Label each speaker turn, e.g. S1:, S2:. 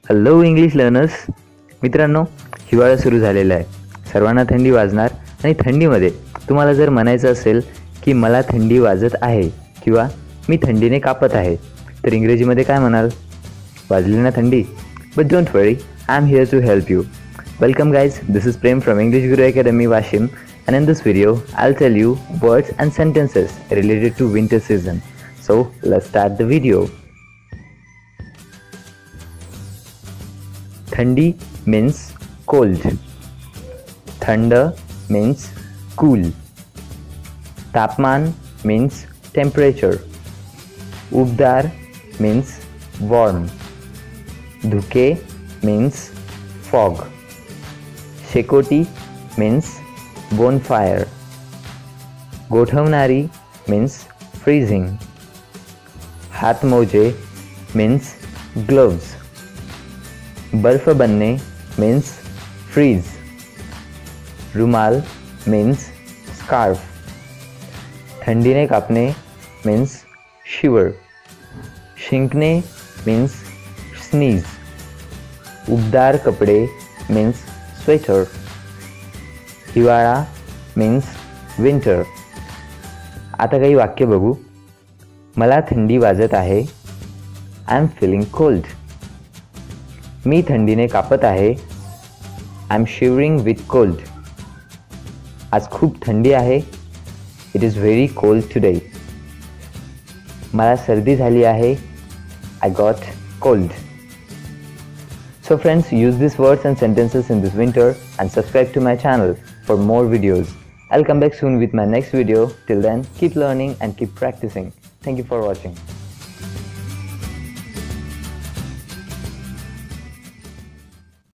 S1: Hello English learners. मित्रांनो, हिवाळा सुरू झालेला आहे. सर्वांना थंडी वाजणार आणि थंडीमध्ये तुम्हाला जर म्हणायचं असेल की मला थंडी वाजत आहे किंवा मी थंडीने कापत आहे, तर इंग्रजीमध्ये काय म्हणाल? वाजली ना थंडी? But don't worry, I am here to help you. Welcome guys, this is Prem from English Guru Academy Washim, and in this video I'll tell you words and sentences related to winter season. So let's start the video. Thandi means cold. Thanda means cool. Tapman means temperature. Ubdar means warm. Dhuke means fog. Shekoti means bonfire. Gothavnari means freezing. Hathmoje means gloves. बर्फ बनने means freeze. रुमाल means scarf. ठंडीने कापने means shiver. शिंकने means sneeze. उबदार कपडे means sweater. हिवाळा means winter. आता काही वाक्य बघू. मला थंडी वाजत आहे. I am feeling cold. मी थंडीने कापत आहे. I am shivering with cold. आज खूप थंडी आहे. It is very cold today. मला सर्दी झाली आहे. I got cold. So friends, use these words and sentences in this winter and subscribe to my channel for more videos. I'll come back soon with my next video. Till then, keep learning and keep practicing. Thank you for watching.